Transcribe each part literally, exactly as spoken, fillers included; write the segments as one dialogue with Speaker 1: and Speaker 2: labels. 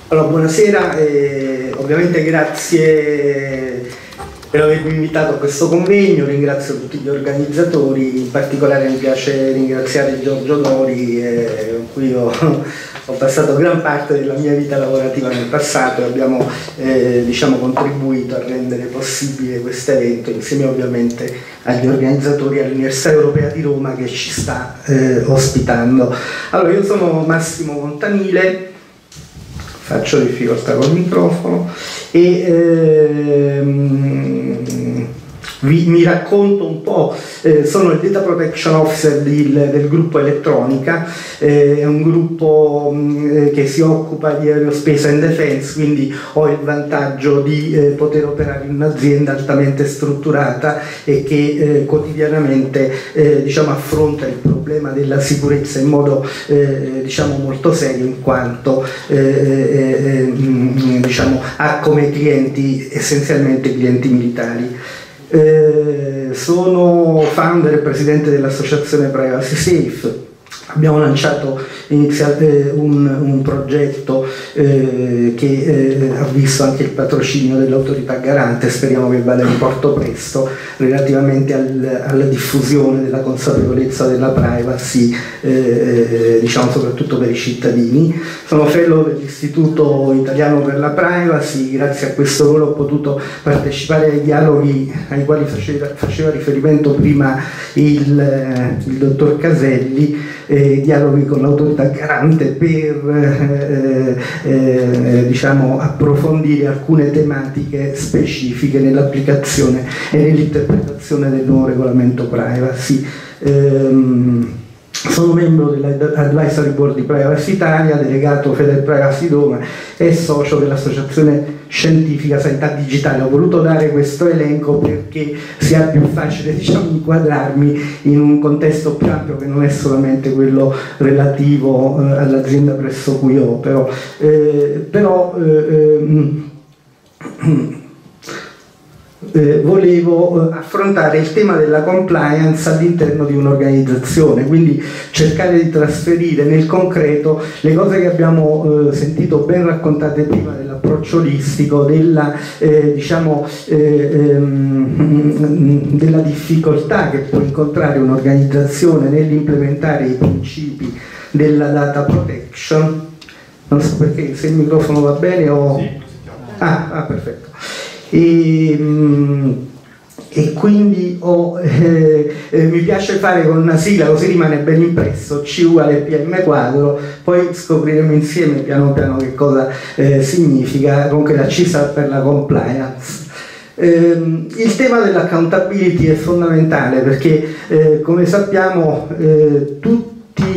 Speaker 1: Allora, buonasera, eh, ovviamente grazie per avermi invitato a questo convegno, ringrazio tutti gli organizzatori, in particolare mi piace ringraziare Giorgio Dori, eh, con cui ho, ho passato gran parte della mia vita lavorativa nel passato e abbiamo eh, diciamo, contribuito a rendere possibile questo evento, insieme ovviamente agli organizzatori all'Università Europea di Roma che ci sta eh, ospitando. Allora, io sono Massimo Montanile, faccio difficoltà col microfono e ehm, vi, mi racconto un po', eh, sono il Data Protection Officer del, del gruppo Elettronica, eh, è un gruppo mh, che si occupa di Aerospace and Defense, quindi ho il vantaggio di eh, poter operare in un'azienda altamente strutturata e che eh, quotidianamente eh, diciamo, affronta il problema della sicurezza in modo eh, diciamo, molto serio, in quanto eh, eh, mh, diciamo, ha come clienti essenzialmente clienti militari. Eh, sono founder e presidente dell'associazione Privacy Safe. Abbiamo lanciato eh, un, un progetto eh, che eh, ha visto anche il patrocinio dell'autorità garante, speriamo che vada in porto presto, relativamente al, alla diffusione della consapevolezza della privacy, eh, diciamo soprattutto per i cittadini. Sono fellow dell'Istituto Italiano per la Privacy, grazie a questo ruolo ho potuto partecipare ai dialoghi ai quali faceva, faceva riferimento prima il, il dottor Caselli, Eh, dialoghi con l'autorità garante per eh, eh, diciamo, approfondire alcune tematiche specifiche nell'applicazione e nell'interpretazione del nuovo regolamento privacy. Ehm, Sono membro dell'Advisory Board di Privacy Italia, delegato Feder Privacy Roma e socio dell'Associazione Scientifica Sanità Digitale. Ho voluto dare questo elenco perché sia più facile diciamo, inquadrarmi in un contesto più ampio che non è solamente quello relativo eh, all'azienda presso cui opero. Eh, però eh, eh, Eh, volevo eh, affrontare il tema della compliance all'interno di un'organizzazione, quindi cercare di trasferire nel concreto le cose che abbiamo eh, sentito ben raccontate prima dell'approccio olistico, della, eh, diciamo, eh, ehm, della difficoltà che può incontrare un'organizzazione nell'implementare i principi della data protection. Non so perché, se il microfono va bene o...
Speaker 2: Sì,
Speaker 1: ah, ah, perfetto. E, e quindi ho, eh, eh, mi piace fare con una sigla così rimane ben impresso, C uguale P M quadro, poi scopriremo insieme piano piano che cosa eh, significa. Comunque la C sta per la compliance. Eh, il tema dell'accountability è fondamentale perché eh, come sappiamo eh, tutti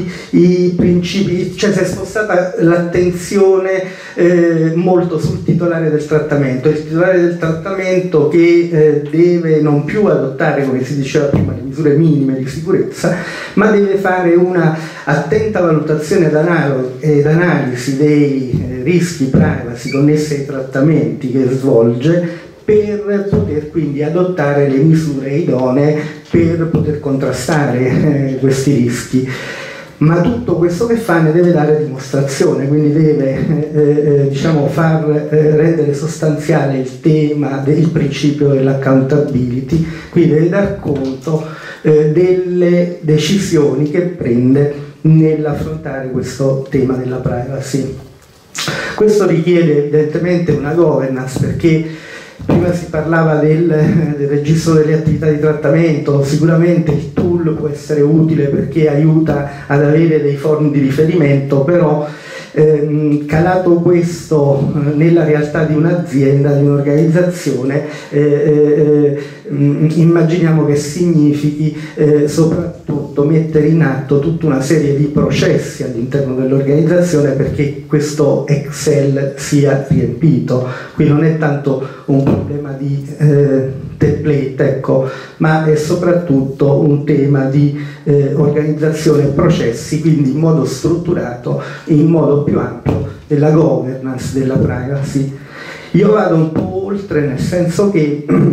Speaker 1: i principi, cioè si è spostata l'attenzione eh, molto sul titolare del trattamento, il titolare del trattamento che eh, deve non più adottare, come si diceva prima, le misure minime di sicurezza, ma deve fare una attenta valutazione ed analisi dei eh, rischi privacy connessi ai trattamenti che svolge, per poter quindi adottare le misure idonee per poter contrastare eh, questi rischi. Ma tutto questo che fa ne deve dare dimostrazione, quindi deve eh, eh, diciamo, far eh, rendere sostanziale il tema del principio dell'accountability, quindi deve dar conto eh, delle decisioni che prende nell'affrontare questo tema della privacy. Questo richiede evidentemente una governance, perché prima si parlava del, del registro delle attività di trattamento. Sicuramente il tool può essere utile perché aiuta ad avere dei forum di riferimento, però ehm, calato questo eh, nella realtà di un'azienda, di un'organizzazione, eh, eh, immaginiamo che significhi eh, soprattutto mettere in atto tutta una serie di processi all'interno dell'organizzazione perché questo Excel sia riempito. Qui non è tanto un problema di eh, template, ecco, ma è soprattutto un tema di eh, organizzazione e processi, quindi in modo strutturato e in modo più ampio della governance della privacy. Io vado un po' oltre, nel senso che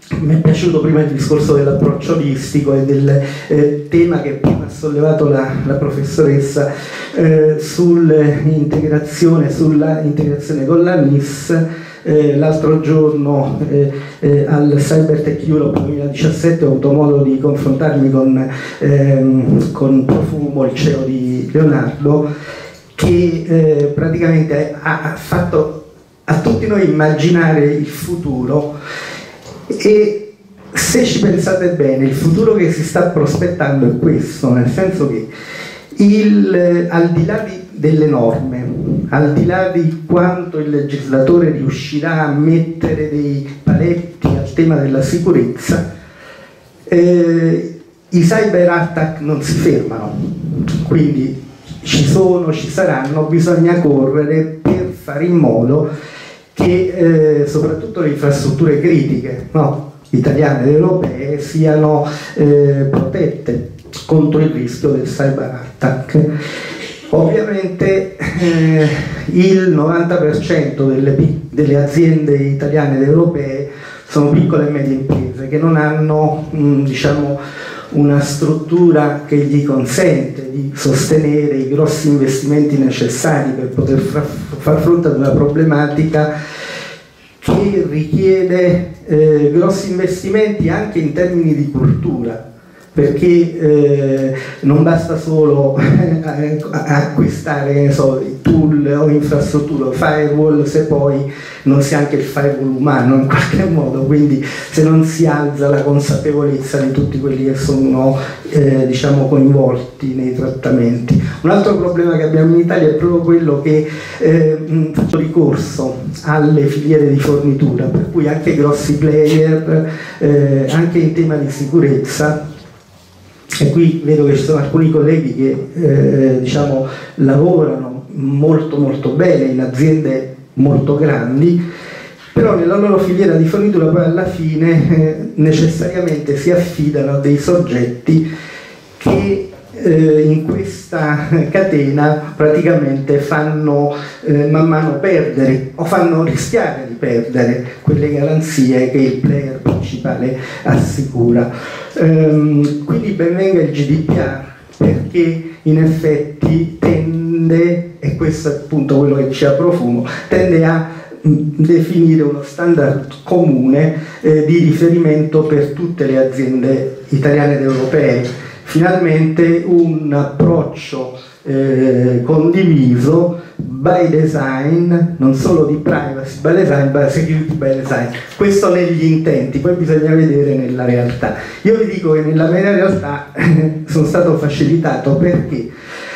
Speaker 1: mi è piaciuto prima il discorso dell'approccio olistico e del eh, tema che prima ha sollevato la, la professoressa eh, sull'integrazione, sulla integrazione con la N I S. Eh, l'altro giorno eh, eh, al Cybertech Europe duemiladiciassette ho avuto modo di confrontarmi con, ehm, con Profumo, il C E O di Leonardo, che eh, praticamente ha, ha fatto a tutti noi immaginare il futuro. E se ci pensate bene, il futuro che si sta prospettando è questo, nel senso che il, al di là di, delle norme, al di là di quanto il legislatore riuscirà a mettere dei paletti al tema della sicurezza, eh, i cyber attack non si fermano, quindi ci sono, ci saranno, bisogna correre per fare in modo che eh, soprattutto le infrastrutture critiche, no, italiane ed europee siano eh, protette contro il rischio del cyber attack. Ovviamente eh, il novanta per cento delle, delle aziende italiane ed europee sono piccole e medie imprese che non hanno mh, diciamo, una struttura che gli consente di sostenere i grossi investimenti necessari per poter far fronte ad una problematica che richiede eh, grossi investimenti anche in termini di cultura, perché eh, non basta solo acquistare, che ne so, tool o infrastrutture, firewall, se poi non si ha anche il firewall umano in qualche modo, quindi se non si alza la consapevolezza di tutti quelli che sono eh, diciamo coinvolti nei trattamenti. Un altro problema che abbiamo in Italia è proprio quello che eh, faccio ricorso alle filiere di fornitura, per cui anche grossi player, eh, anche in tema di sicurezza. E qui vedo che ci sono alcuni colleghi che eh, diciamo, lavorano molto molto bene in aziende molto grandi, però nella loro filiera di fornitura poi alla fine eh, necessariamente si affidano a dei soggetti che eh, in questa catena praticamente fanno eh, man mano perdere o fanno rischiare di perdere quelle garanzie che il player principale assicura. Um, quindi ben venga il G D P R, perché in effetti tende, e questo è appunto quello che ci Profumo, tende a definire uno standard comune eh, di riferimento per tutte le aziende italiane ed europee. Finalmente un approccio eh, condiviso by design, non solo di privacy by design, ma security by design. Questo negli intenti, poi bisogna vedere nella realtà. Io vi dico che nella mia realtà sono stato facilitato perché?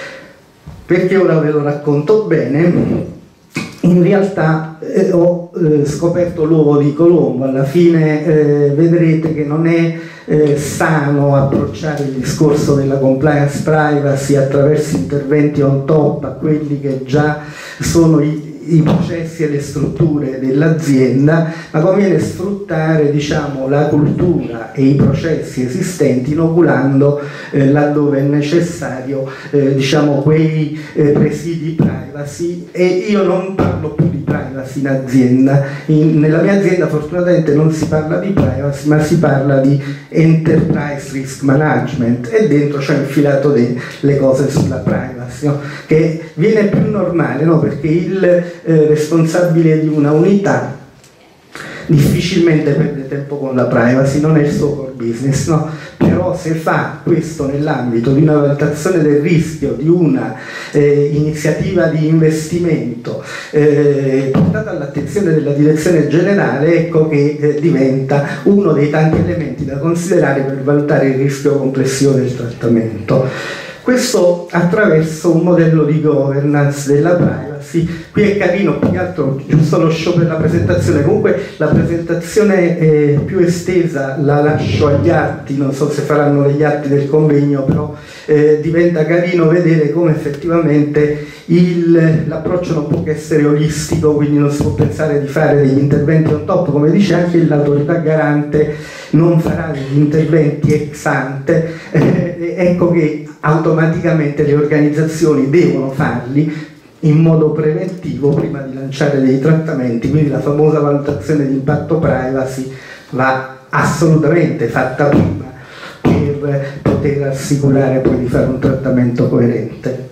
Speaker 1: Perché ora ve lo racconto bene. In realtà eh, ho eh, scoperto l'uovo di Colombo, alla fine eh, vedrete che non è eh, sano approcciare il discorso della compliance privacy attraverso interventi on top a quelli che già sono i, i processi e le strutture dell'azienda, ma conviene sfruttare diciamo, la cultura e i processi esistenti inoculando eh, laddove è necessario eh, diciamo, quei eh, presidi privacy. E io non parlo più di privacy in azienda, in, nella mia azienda fortunatamente non si parla di privacy ma si parla di enterprise risk management, e dentro c'è infilato le cose sulla privacy, no? Che viene più normale, no? Perché il eh, responsabile di una unità difficilmente perde tempo con la privacy, non è il suo core business, no? Però se fa questo nell'ambito di una valutazione del rischio, di una eh, iniziativa di investimento eh, portata all'attenzione della direzione generale, ecco che eh, diventa uno dei tanti elementi da considerare per valutare il rischio complessivo del trattamento. Questo attraverso un modello di governance della privacy. Qui è carino, più che altro giusto lo show per la presentazione, comunque la presentazione eh, più estesa la lascio agli atti, non so se faranno degli atti del convegno, però eh, diventa carino vedere come effettivamente l'approccio non può che essere olistico, quindi non si può pensare di fare degli interventi on top, come dice anche l'autorità garante non farà degli interventi ex ante, eh, ecco che automaticamente le organizzazioni devono farli in modo preventivo prima di lanciare dei trattamenti, quindi la famosa valutazione di impatto privacy va assolutamente fatta prima per poter assicurare poi di fare un trattamento coerente.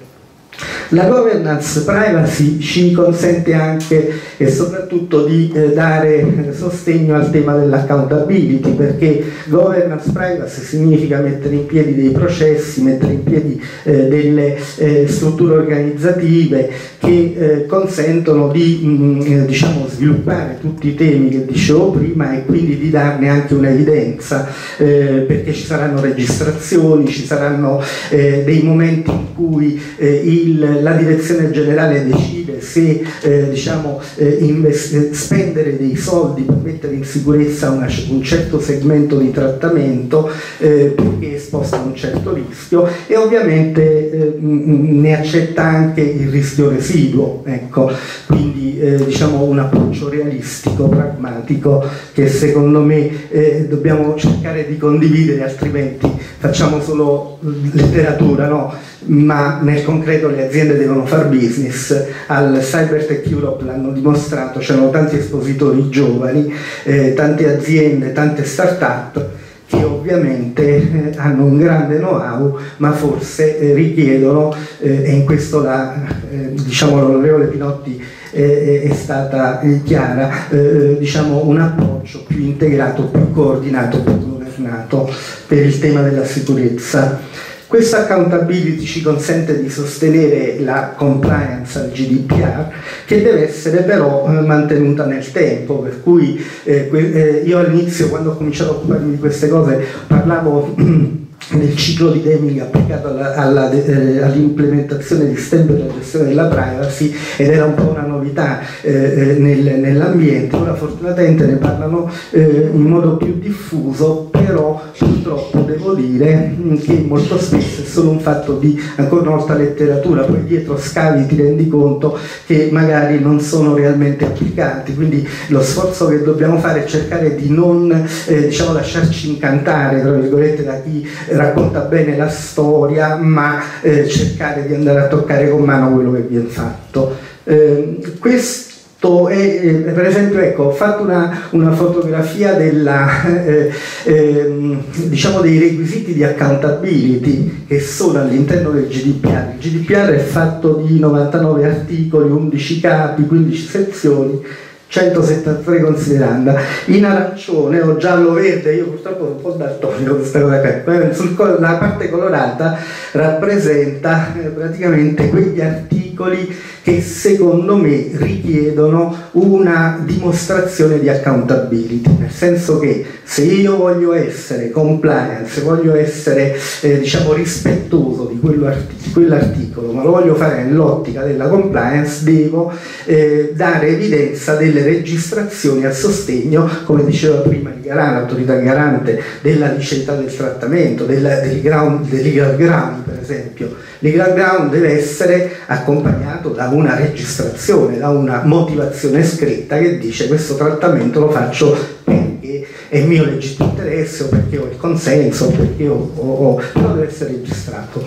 Speaker 1: La governance privacy ci consente anche e soprattutto di eh, dare sostegno al tema dell'accountability, perché governance privacy significa mettere in piedi dei processi, mettere in piedi eh, delle eh, strutture organizzative che eh, consentono di mh, diciamo, sviluppare tutti i temi che dicevo prima e quindi di darne anche un'evidenza, eh, perché ci saranno registrazioni, ci saranno eh, dei momenti in cui eh, il la direzione generale decide se eh, diciamo, eh, spendere dei soldi per mettere in sicurezza una, un certo segmento di trattamento eh, perché è esposto a un certo rischio, e ovviamente eh, ne accetta anche il rischio residuo, ecco. Quindi eh, diciamo un approccio realistico, pragmatico, che secondo me eh, dobbiamo cercare di condividere, altrimenti facciamo solo letteratura, no? Ma nel concreto le aziende devono far business. Al Cybertech Europe l'hanno dimostrato, c'erano tanti espositori giovani, eh, tante aziende, tante start-up che ovviamente eh, hanno un grande know-how, ma forse eh, richiedono, eh, e in questo la, eh, diciamo, l'onorevole Pinotti eh, è stata eh, chiara, eh, diciamo un approccio più integrato, più coordinato, più governato per il tema della sicurezza. Questa accountability ci consente di sostenere la compliance al G D P R, che deve essere però eh, mantenuta nel tempo, per cui eh, eh, io all'inizio, quando ho cominciato a occuparmi di queste cose, parlavo del ciclo di Deming applicato all'implementazione di STEM per la gestione della privacy, ed era un po' una novità eh, nel, nell'ambiente. Ora fortunatamente ne parlano eh, in modo più diffuso, però purtroppo devo dire che molto spesso è solo un fatto di, ancora una volta, letteratura, poi dietro scavi ti rendi conto che magari non sono realmente applicati, quindi lo sforzo che dobbiamo fare è cercare di non eh, diciamo, lasciarci incantare, tra virgolette, da chi racconta bene la storia, ma eh, cercare di andare a toccare con mano quello che viene fatto. Eh, questo è, eh, per esempio, ecco, ho fatto una, una fotografia della, eh, eh, diciamo dei requisiti di accountability che sono all'interno del G D P R. Il G D P R è fatto di novantanove articoli, undici capi, quindici sezioni, centosettantatré consideranda. In arancione o giallo-verde, io purtroppo sono un po' daltonico questa cosa qua, sul, la parte colorata rappresenta eh, praticamente quegli articoli che secondo me richiedono una dimostrazione di accountability, nel senso che se io voglio essere compliant, se voglio essere eh, diciamo rispettoso di, di quell'articolo, ma lo voglio fare nell'ottica della compliance, devo eh, dare evidenza delle registrazioni a sostegno, come diceva prima il garante, l'autorità garante, della liceità del trattamento, della, del ground, del legal ground, per esempio. Il legal ground deve essere accompagnato da una registrazione, da una motivazione scritta che dice: questo trattamento lo faccio perché è mio legittimo interesse, o perché ho il consenso, o perché ho, ho, ho... però deve essere registrato.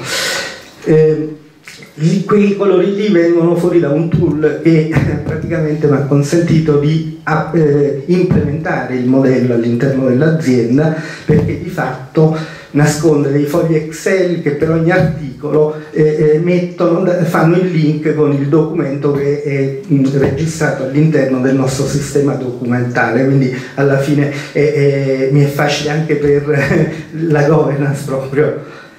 Speaker 1: Eh, quei colori lì vengono fuori da un tool che praticamente mi ha consentito di eh, implementare il modello all'interno dell'azienda, perché di fatto nasconde dei fogli Excel che per ogni articolo eh, mettono, fanno il link con il documento che è mh, registrato all'interno del nostro sistema documentale, quindi alla fine è, è, mi è facile anche per eh, la governance proprio.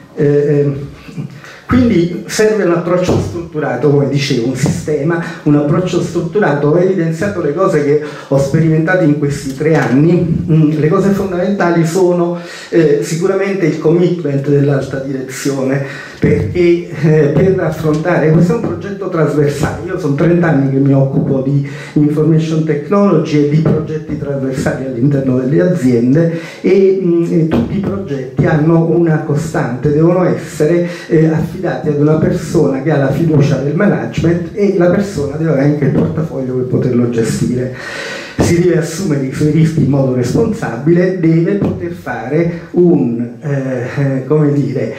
Speaker 1: Eh, Quindi serve un approccio strutturato, come dicevo, un sistema, un approccio strutturato. Ho evidenziato le cose che ho sperimentato in questi tre anni. Le cose fondamentali sono eh, sicuramente il commitment dell'alta direzione, perché eh, per affrontare, questo è un progetto trasversale, io sono trenta anni che mi occupo di information technology e di progetti trasversali all'interno delle aziende, e, mh, e tutti i progetti hanno una costante, devono essere eh, affidati ad una persona che ha la fiducia del management, e la persona deve avere anche il portafoglio per poterlo gestire. Si deve assumere i suoi rischi in modo responsabile, deve poter fare un, eh, come dire,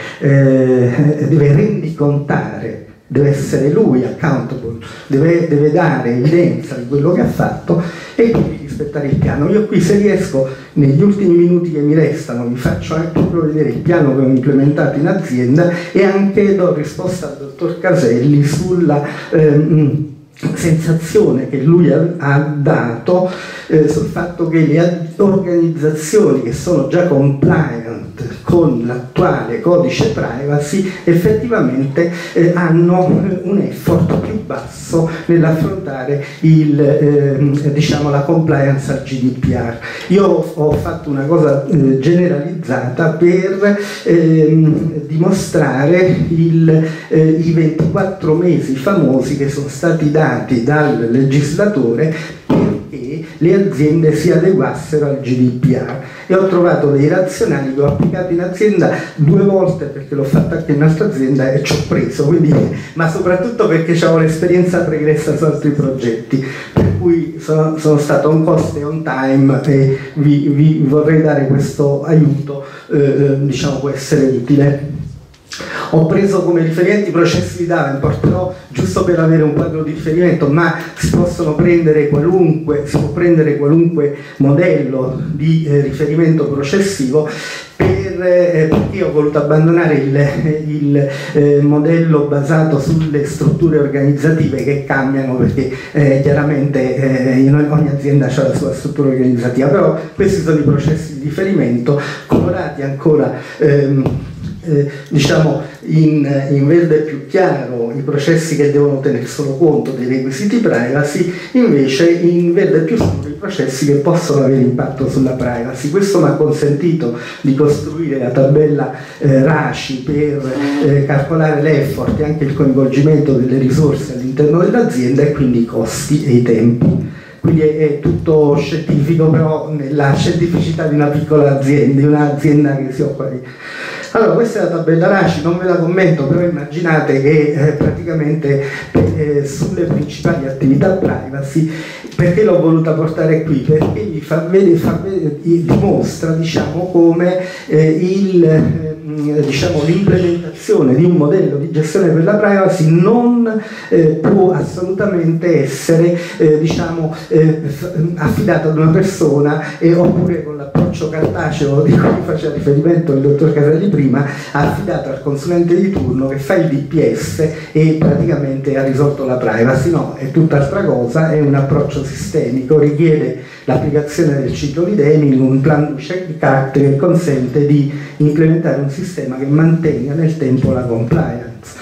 Speaker 1: eh, deve rendicontare, deve essere lui accountable, deve, deve dare evidenza di quello che ha fatto, e quindi rispettare il piano. Io qui, se riesco, negli ultimi minuti che mi restano, vi faccio anche proprio vedere il piano che ho implementato in azienda e anche do risposta al dottor Caselli sulla ehm, sensazione che lui ha, ha dato eh, sul fatto che le organizzazioni che sono già compliant con l'attuale codice privacy effettivamente eh, hanno un effort più basso nell'affrontare il, eh, diciamo, la compliance al G D P R. Io ho fatto una cosa eh, generalizzata per eh, dimostrare il, eh, i ventiquattro mesi famosi che sono stati dati dal legislatore perché le aziende si adeguassero al G D P R, e ho trovato dei razionali che ho applicato in azienda due volte perché l'ho fatto anche in un'altra azienda e ci ho preso, quindi, ma soprattutto perché avevo l'esperienza pregressa su altri progetti, per cui sono, sono stato on cost e on time e vi, vi vorrei dare questo aiuto, eh, diciamo può essere utile. Ho preso come riferimenti i processi di Davenport, però giusto per avere un quadro di riferimento, ma si possono prendere qualunque, si può prendere qualunque modello di eh, riferimento processivo, per, eh, perché ho voluto abbandonare il, il eh, modello basato sulle strutture organizzative che cambiano, perché eh, chiaramente eh, ogni azienda ha la sua struttura organizzativa, però questi sono i processi di riferimento colorati ancora ehm, Eh, diciamo in, in verde più chiaro i processi che devono tenere solo conto dei requisiti privacy, invece in verde più scuro i processi che possono avere impatto sulla privacy. Questo mi ha consentito di costruire la tabella eh, RACI per eh, calcolare l'effort e anche il coinvolgimento delle risorse all'interno dell'azienda e quindi i costi e i tempi. Quindi è, è tutto scientifico, però nella scientificità di una piccola azienda, di un'azienda che si occupa di... Allora, questa è la tabella RACI, non ve la commento, però immaginate che eh, praticamente eh, sulle principali attività privacy, perché l'ho voluta portare qui? Perché vi fa vedere, fa vedere, dimostra, diciamo, come eh, il... Eh, diciamo, l'implementazione di un modello di gestione per la privacy non eh, può assolutamente essere eh, diciamo, eh, affidata ad una persona eh, oppure con l'approccio cartaceo di cui faceva riferimento il dottor Caselli prima, affidato al consulente di turno che fa il D P S e praticamente ha risolto la privacy. No, è tutt'altra cosa, è un approccio sistemico, richiede l'applicazione del ciclo di Deming, un plan check cat che consente di implementare un sistema che mantenga nel tempo la compliance.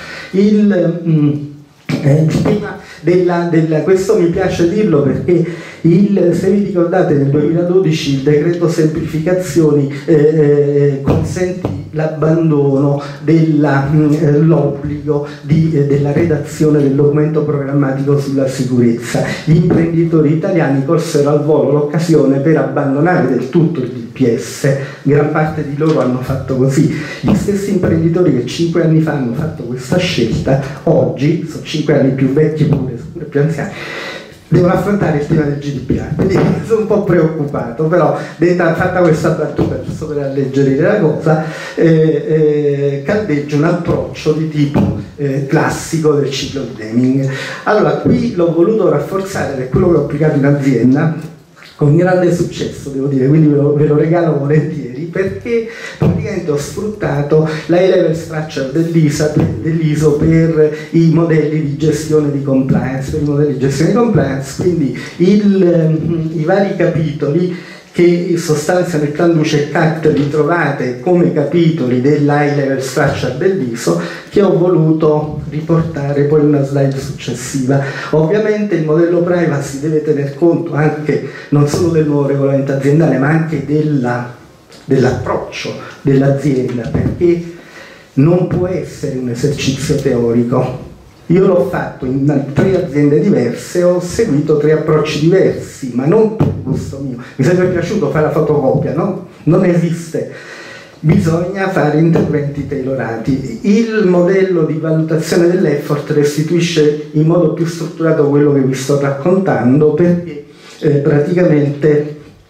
Speaker 1: Il, mm, eh, il tema della, della, questo mi piace dirlo perché il, se vi ricordate nel duemiladodici il decreto semplificazioni eh, eh, consentì l'abbandono dell'obbligo eh, della redazione del documento programmatico sulla sicurezza. Gli imprenditori italiani colsero al volo l'occasione per abbandonare del tutto il D P S, gran parte di loro hanno fatto così. Gli stessi imprenditori che cinque anni fa hanno fatto questa scelta, oggi, sono cinque anni più vecchi pure, pure più anziani, devono affrontare il tema del G D P R, quindi sono un po' preoccupato, però detta, fatta questa battuta giusto per alleggerire la cosa, eh, eh, caldeggio un approccio di tipo eh, classico del ciclo di Deming. Allora, qui l'ho voluto rafforzare, per quello che ho applicato in azienda, con grande successo devo dire, quindi ve lo, ve lo regalo volentieri, perché praticamente ho sfruttato la high-level structure dell'I S O per i modelli di gestione di compliance, per i modelli di gestione di compliance, quindi il, i vari capitoli che sostanziano il plan Duce Act li trovate come capitoli della high level structure dell'I S O, che ho voluto riportare poi in una slide successiva. Ovviamente il modello privacy deve tener conto anche non solo del nuovo regolamento aziendale, ma anche della, dell'approccio dell'azienda, perché non può essere un esercizio teorico. Io l'ho fatto in tre aziende diverse, ho seguito tre approcci diversi, ma non per gusto mio. Mi sarebbe piaciuto fare la fotocopia, no? Non esiste. Bisogna fare interventi tailorati. Il modello di valutazione dell'effort restituisce in modo più strutturato quello che vi sto raccontando, perché eh, praticamente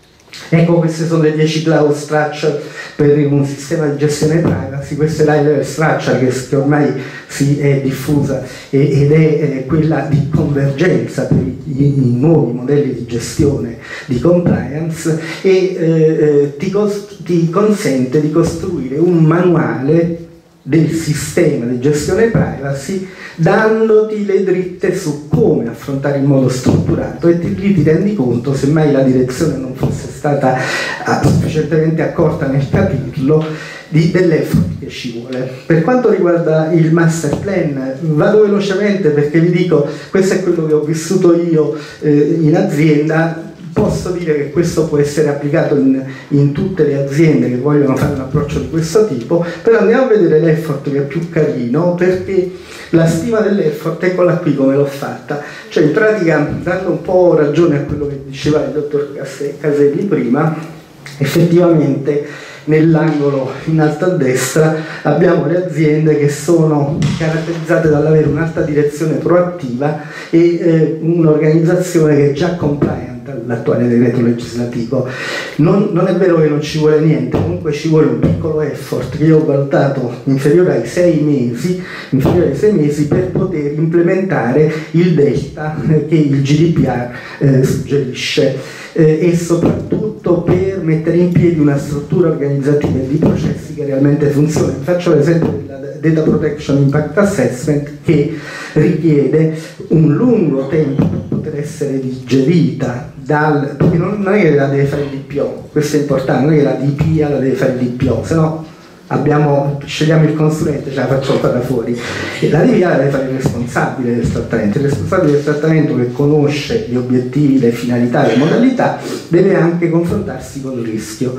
Speaker 1: Ecco, queste sono le dieci cloud structure per un sistema di gestione privacy. Questa è l'high level structure che, che ormai si è diffusa ed è eh, quella di convergenza per i, i nuovi modelli di gestione di compliance e eh, ti, ti consente di costruire un manuale del sistema di gestione privacy, dandoti le dritte su come affrontare in modo strutturato, e ti, lì ti rendi conto, semmai la direzione non fosse stata uh, sufficientemente accorta nel capirlo, di, dell'effort che ci vuole. Per quanto riguarda il master plan, vado velocemente perché vi dico, questo è quello che ho vissuto io eh, in azienda. Posso dire che questo può essere applicato in, in tutte le aziende che vogliono fare un approccio di questo tipo, però andiamo a vedere l'effort che è più carino, perché la stima dell'effort, eccola qui come l'ho fatta, cioè in pratica, dando un po' ragione a quello che diceva il dottor Caselli prima, effettivamente nell'angolo in alto a destra abbiamo le aziende che sono caratterizzate dall'avere un'alta direzione proattiva e eh, un'organizzazione che è già compliant all'attuale decreto legislativo. Non, non è vero che non ci vuole niente, comunque ci vuole un piccolo effort che io ho valutato inferiore ai sei mesi, inferiore ai sei mesi per poter implementare il delta eh, che il G D P R eh, suggerisce eh, e soprattutto per mettere in piedi una struttura organizzativa e di processi che realmente funzioni. Faccio l'esempio della Data Protection Impact Assessment, che richiede un lungo tempo per poter essere digerita dal, perché non, non è che la deve fare il D P O, questo è importante, non è che la D P A la deve fare il D P O, se no abbiamo, scegliamo il consulente, ce la facciamo fare fuori. E la D P A la deve fare il responsabile del trattamento, il responsabile del trattamento che conosce gli obiettivi, le finalità, le modalità, deve anche confrontarsi con il rischio.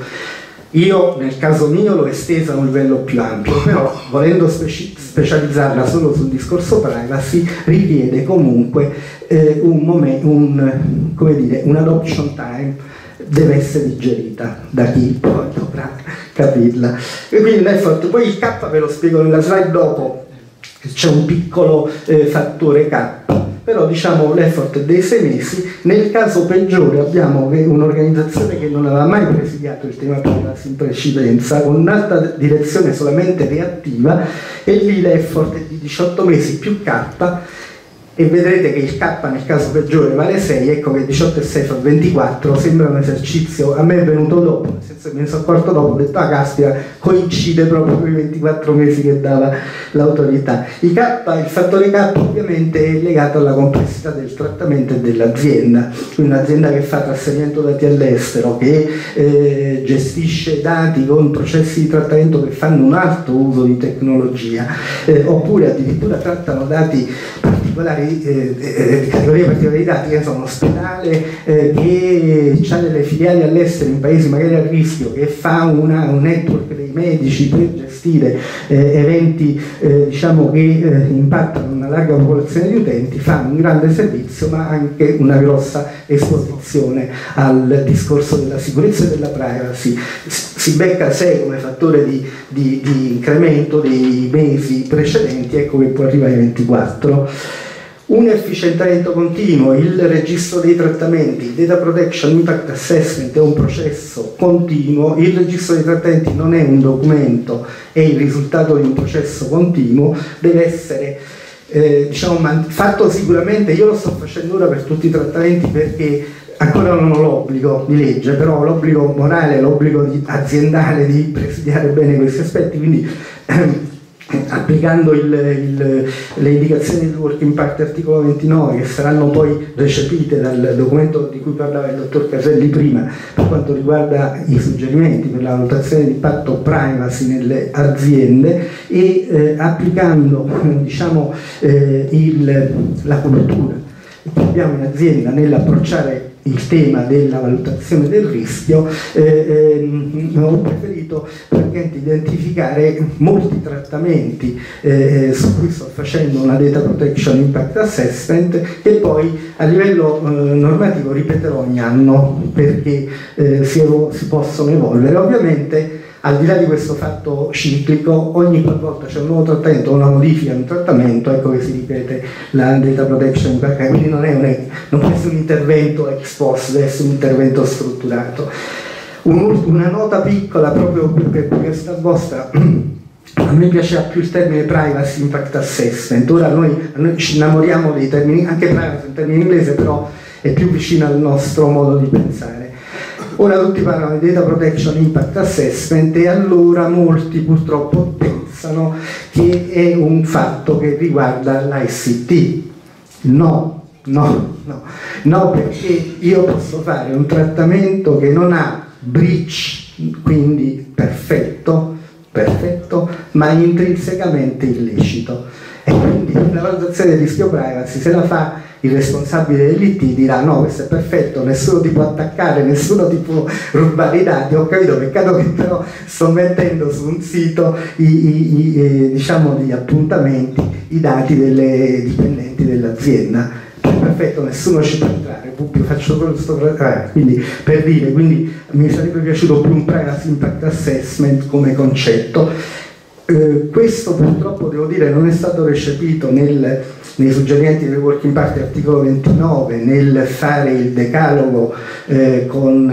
Speaker 1: Io nel caso mio l'ho estesa a un livello più ampio, però volendo speci specializzarla solo sul discorso privacy richiede comunque eh, un momento, un, come dire, un adoption time deve essere digerita da chi poi dovrà capirla. E quindi l'effort, poi il K ve lo spiego nella slide dopo, c'è un piccolo eh, fattore K. Però diciamo l'effort dei sei mesi. Nel caso peggiore abbiamo un'organizzazione che non aveva mai presidiato il tema privacy in precedenza, con un'alta direzione solamente reattiva, e lì l'effort è di diciotto mesi più K, e vedrete che il K nel caso peggiore vale sei, ecco che diciotto e sei fa ventiquattro, sembra un esercizio, a me è venuto dopo, nel senso che me ne sono accorto dopo, ho detto ah caspita, coincide proprio con i ventiquattro mesi che dava l'autorità. Il K, il fattore K ovviamente è legato alla complessità del trattamento e dell'azienda, quindi un'azienda che fa trasferimento dati all'estero, che eh, gestisce dati con processi di trattamento che fanno un alto uso di tecnologia, eh, oppure addirittura trattano dati particolari, Eh, eh, categorie particolari di dati, che sono un ospedale eh, che ha delle filiali all'estero in paesi magari a rischio, che fa una, un network dei medici per gestire eh, eventi eh, diciamo che eh, impattano una larga popolazione di utenti, fa un grande servizio ma anche una grossa esposizione al discorso della sicurezza e della privacy. Si becca sei come fattore di, di, di incremento dei mesi precedenti, ecco che poi arriva ai ventiquattro. Un efficientamento continuo, il registro dei trattamenti, il Data Protection Impact Assessment è un processo continuo, il registro dei trattamenti non è un documento, è il risultato di un processo continuo, deve essere eh, diciamo, fatto sicuramente. Io lo sto facendo ora per tutti i trattamenti perché ancora non ho l'obbligo di legge, però ho l'obbligo morale, l'obbligo aziendale di presidiare bene questi aspetti, quindi ehm, applicando il, il, le indicazioni del Working Party articolo ventinove, che saranno poi recepite dal documento di cui parlava il dottor Caselli prima per quanto riguarda i suggerimenti per la valutazione di impatto privacy nelle aziende, e eh, applicando diciamo, eh, il, la cultura che abbiamo in azienda nell'approcciare il tema della valutazione del rischio, eh, ehm, ho preferito praticamente identificare molti trattamenti eh, su cui sto facendo una Data Protection Impact Assessment, che poi a livello eh, normativo ripeterò ogni anno perché eh, si, si possono evolvere. Ovviamente al di là di questo fatto ciclico, ogni volta c'è un nuovo trattamento o una modifica di un trattamento, ecco che si ripete la Data Protection Impact, quindi non, è un, non può essere un intervento ex post, deve essere un intervento strutturato. Un, una nota piccola proprio per curiosità vostra. A me piaceva più il termine privacy impact assessment. Ora noi, noi ci innamoriamo dei termini, anche privacy è un termine inglese, però è più vicino al nostro modo di pensare. Ora tutti parlano di data protection impact assessment e allora molti purtroppo pensano che è un fatto che riguarda l'I C T. No, no, no, no, perché io posso fare un trattamento che non ha breach, quindi perfetto, perfetto, ma intrinsecamente illecito. E quindi la valutazione del rischio privacy, se la fa il responsabile dell'I T, dirà no, questo è perfetto, nessuno ti può attaccare, nessuno ti può rubare i dati. Ho capito, peccato che però sto mettendo su un sito i, i, i, eh, diciamo, gli appuntamenti, i dati delle dipendenti dell'azienda. Perfetto, nessuno ci può entrare, pubblico, faccio questo, eh, quindi per dire, quindi mi sarebbe piaciuto più un privacy impact assessment come concetto. Eh, questo purtroppo devo dire non è stato recepito nel, nei suggerimenti del Working Party articolo ventinove, nel fare il decalogo eh, con,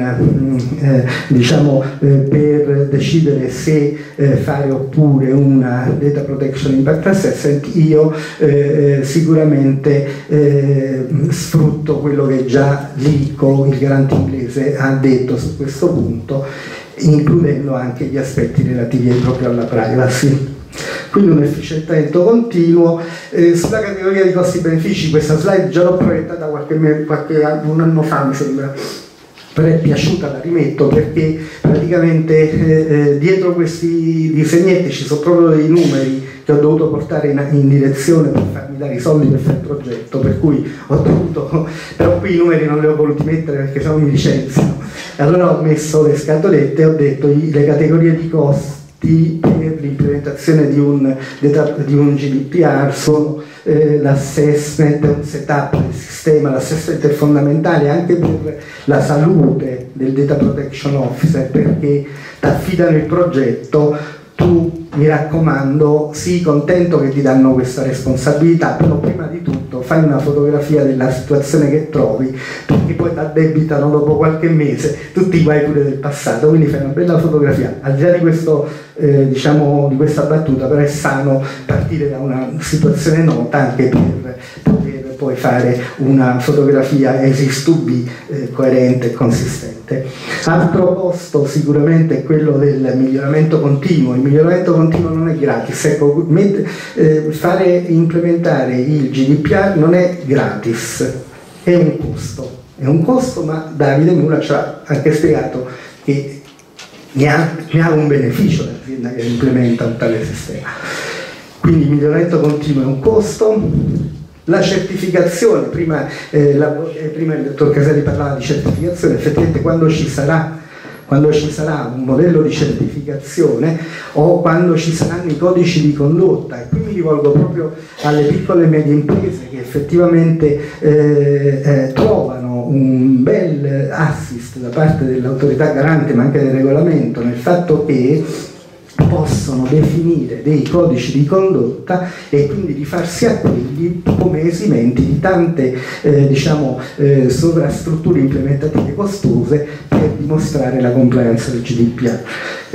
Speaker 1: eh, diciamo, eh, per decidere se eh, fare oppure una data protection impact assessment. Io eh, sicuramente eh, sfrutto quello che già l'I C O, il garante inglese, ha detto su questo punto, includendo anche gli aspetti relativi proprio alla privacy. Quindi un efficientamento continuo. Eh, sulla categoria di costi-benefici, questa slide già l'ho proiettata qualche, qualche un anno fa, mi sembra, però è piaciuta, la rimetto, perché praticamente eh, dietro questi disegnetti ci sono proprio dei numeri che ho dovuto portare in, in direzione per farmi dare i soldi per fare il progetto, per cui ho dovuto, però qui i numeri non li ho voluti mettere perché sennò mi licenziano. Allora ho messo le scatolette e ho detto le categorie di costi per l'implementazione di un, di un G D P R sono eh, l'assessment, un setup del sistema. L'assessment è fondamentale anche per la salute del data protection officer, perché ti affidano il progetto, tu mi raccomando sii contento che ti danno questa responsabilità, però prima di tutto fai una fotografia della situazione che trovi, perché poi ti addebitano dopo qualche mese tutti i guai pure del passato, quindi fai una bella fotografia. Al di là di, questo, eh, diciamo, di questa battuta, però è sano partire da una situazione nota anche per poter poi fare una fotografia as is to be eh, coerente e consistente. Altro posto sicuramente è quello del miglioramento continuo. Il miglioramento continuo non è gratis, ecco, med, eh, fare implementare il G D P R non è gratis, è un costo, è un costo, ma Davide Mura ci ha anche spiegato che ne ha, ne ha un beneficio l'azienda che implementa un tale sistema. Quindi il miglioramento continuo è un costo. La certificazione, prima, eh, la, eh, prima il dottor Caselli parlava di certificazione, effettivamente quando ci sarà, quando ci sarà un modello di certificazione o quando ci saranno i codici di condotta, e qui mi rivolgo proprio alle piccole e medie imprese che effettivamente eh, eh, trovano un bel assist da parte dell'autorità garante ma anche del regolamento nel fatto che possono definire dei codici di condotta e quindi rifarsi a quelli come esimenti di tante eh, diciamo, eh, sovrastrutture implementative costose per dimostrare la compliance del G D P R.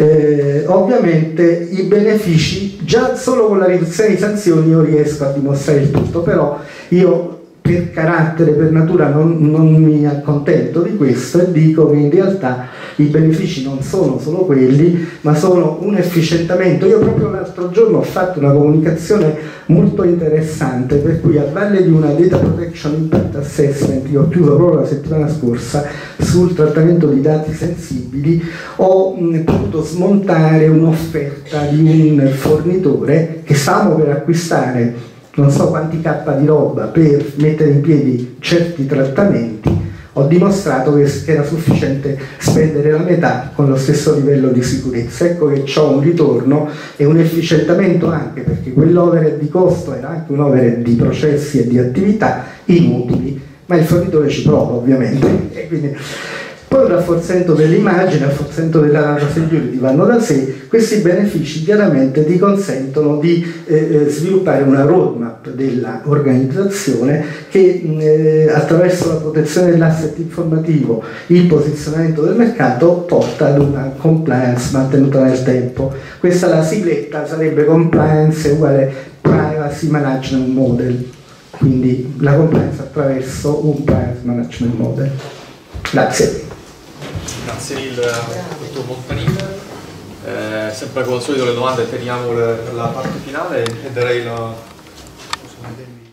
Speaker 1: Eh, ovviamente i benefici, già solo con la riduzione di sanzioni io riesco a dimostrare il tutto, però io per carattere, per natura non, non mi accontento di questo e dico che in realtà i benefici non sono solo quelli, ma sono un efficientamento. Io proprio l'altro giorno ho fatto una comunicazione molto interessante, per cui a valle di una data protection impact assessment, io ho chiuso proprio la settimana scorsa, sul trattamento di dati sensibili, ho mh, potuto smontare un'offerta di un fornitore che stavamo per acquistare non so quanti K di roba per mettere in piedi certi trattamenti. Ho dimostrato che era sufficiente spendere la metà con lo stesso livello di sicurezza. Ecco che ho un ritorno e un efficientamento anche, perché quell'overhead di costo era anche un overhead di processi e di attività inutili, ma il fornitore ci prova ovviamente. E quindi Poi il rafforzamento dell'immagine, il rafforzamento della data security vanno da sé. Questi benefici chiaramente ti consentono di eh, sviluppare una roadmap dell'organizzazione che eh, attraverso la protezione dell'asset informativo, il posizionamento del mercato, porta ad una compliance mantenuta nel tempo. Questa la sigletta sarebbe compliance uguale privacy management model, quindi la compliance attraverso un privacy management model. Grazie.
Speaker 2: Grazie mille, dottor Montanini. Eh, sempre come al solito le domande teniamo le, la parte finale e darei la...